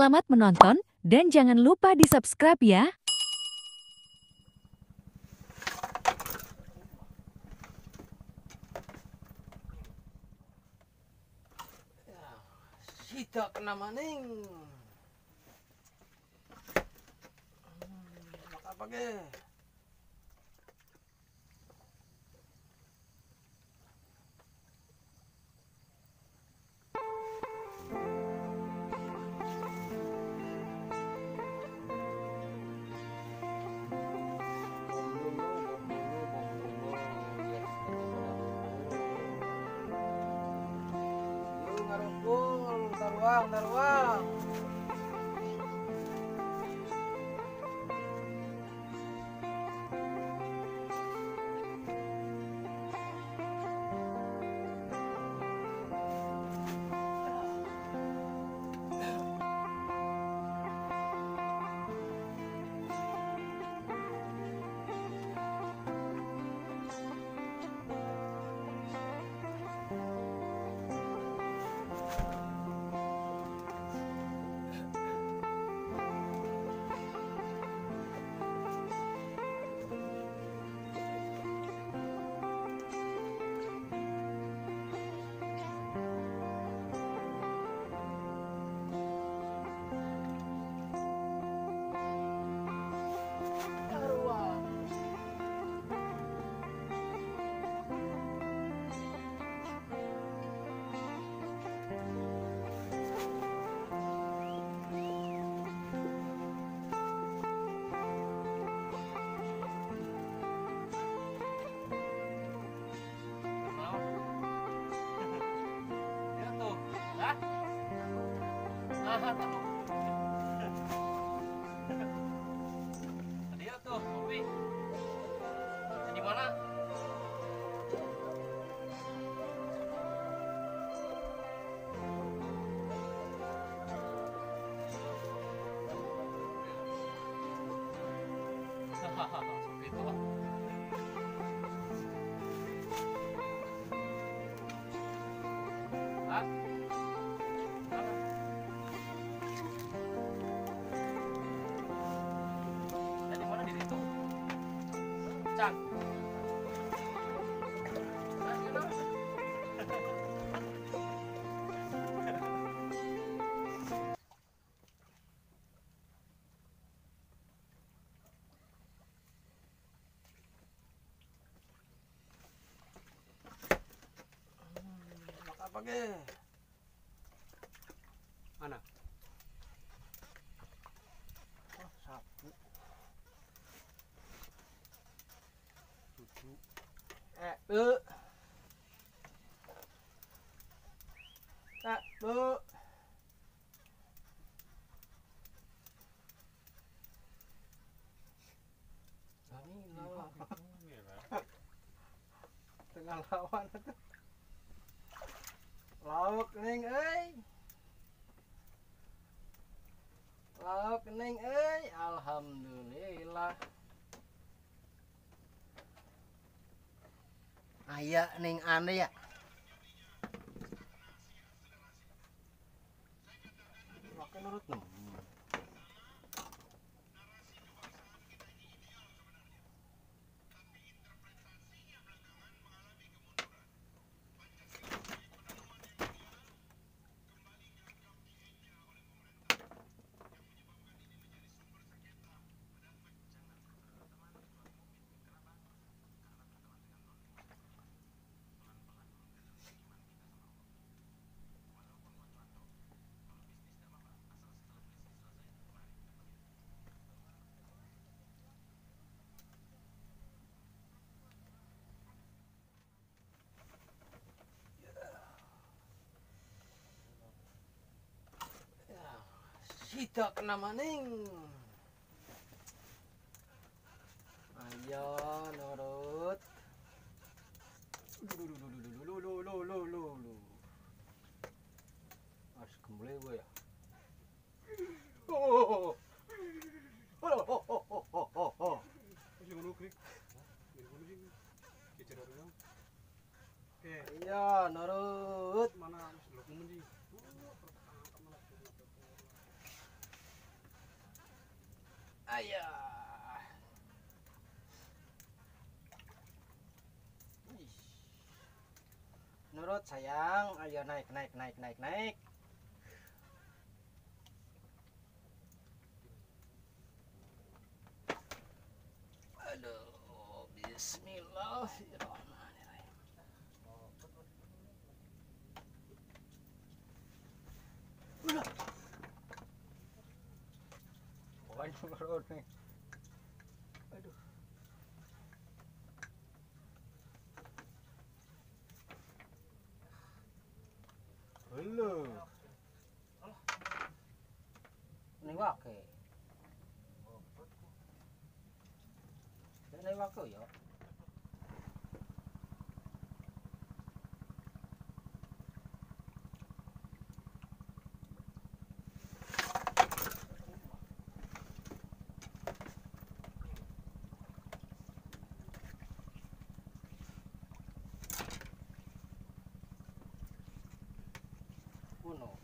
Selamat menonton dan jangan lupa di-subscribe ya. Sita kena maning. Apa ke? Taruang. Dia tuh, Bobi. Di mana? Seperti itu. Hah? Di mana diri itu? Cang. Apa ke? Mana? Oh, sapu. Cucu. Bu. Bu. Tengah lawan itu. Lauk ning euy. Lauk ning euy, alhamdulillah. Aya ning ane ya. Makan nurut nem. Sita kena maning. Ayo nurut. Lu. Harus kembali gue ya. Oh. Iya, nurut. Mana Ayah. Ih. Nurut sayang, ayo naik naik naik naik naik. Aduh, bismillahirrahmanirrahim. Udah. Pokoknya nurut nih. Aduh. Halo. Ini wake. Ini wake ya. Uno.